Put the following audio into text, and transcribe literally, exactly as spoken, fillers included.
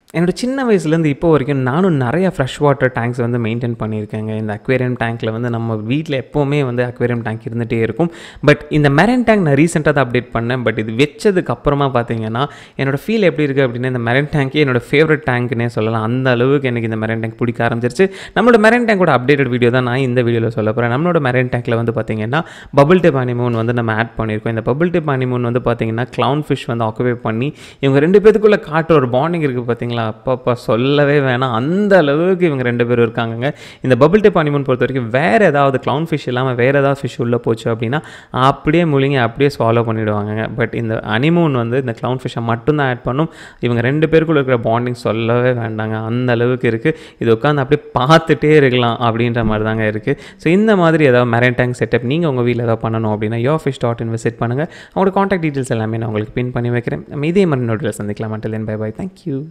என்னோட சின்ன வயசுலேருந்து இப்போ வரைக்கும் நானும் நிறைய ஃப்ரெஷ் வாட்டர் டேங்க்ஸ் வந்து மெயின்டைன் பண்ணியிருக்கேங்க. இந்த அக்வேரியம் டேங்க்கில் வந்து நம்ம வீட்டில் எப்போவுமே வந்து அக்வேரியம் டேங்க் இருந்துகிட்டே இருக்கும். பட் இந்த மெரைன் டேங்க் நான் ரீசெண்டாக தான் அப்டேட் பண்ணேன். பட் இது வச்சதுக்கு அப்புறமா பார்த்தீங்கன்னா என்னோடய ஃபீல் எப்படி இருக்குது அப்படின்னா, இந்த மெரைன் டேங்க்கே என்னோடய ஃபேவரட் டேங்க்னே சொல்லலாம். அந்த அளவுக்கு எனக்கு இந்த மெரைன் டேங்க் பிடிக்க ஆரம்பிச்சிருச்சு. நம்மளோட மெரைன் டேங்கோட அப்டேட்டட் வீடியோ தான் நான் இந்த வீடியோவில் சொல்ல போகிறேன். நம்மளோட மெரைன் டேங்க்கில் வந்து பார்த்தீங்கன்னா பபிள் டிப் அனிமோன் வந்து நம்ம ஆட் பண்ணியிருக்கோம். இந்த பபிள் டிப் அனிமோன் வந்து பார்த்தீங்கன்னா Clownfish வந்து ஆக்குபை பண்ணி இவங்க ரெண்டு பேத்துக்குள்ளே காட்டுற ஒரு பாண்டிங் இருக்குது பார்த்தீங்களா, அப்பப்போ சொல்லவே வேணாம். அந்த அளவுக்கு இவங்க ரெண்டு பேரும் இருக்காங்கங்க. இந்த பபிள் டிப் அனிமோன் பொறுத்த வரைக்கும் வேறு ஏதாவது Clownfish இல்லாமல் வேறு ஏதாவது ஃபிஷ் உள்ளே போச்சு அப்படின்னா அப்படியே முழுங்கி அப்படியே ஸ்வாலோ பண்ணிவிடுவாங்க. பட் இந்த அனிமோன் வந்து இந்த Clownfishை மட்டும்தான் ஆட் பண்ணும். இவங்க ரெண்டு பேருக்குள்ள இருக்கிற பாண்டிங் சொல்லவே வேண்டாங்க. அந்த அளவுக்கு இருக்குது. இது உட்காந்து அப்படியே பார்த்துட்டே இருக்கலாம் அப்படின்ற மாதிரி தாங்க இருக்குது. ஸோ இந்த மாதிரி ஏதாவது மெரைன் டேங்க் செட்டப் நீங்கள் உங்கள் வீட்டில் ஏதாவது பண்ணணும் அப்படின்னா yourfish dot in விசிட் பண்ணுங்கள். அவங்களோட காண்டாக்ட் டீட்டெயில்ஸ் எல்லாமே நான் உங்களுக்கு பின் பண்ணி வைக்கிறேன். நம்ம இதே மாதிரி நோட்டில் சந்திக்கலாம். until then bye bye. Thank you.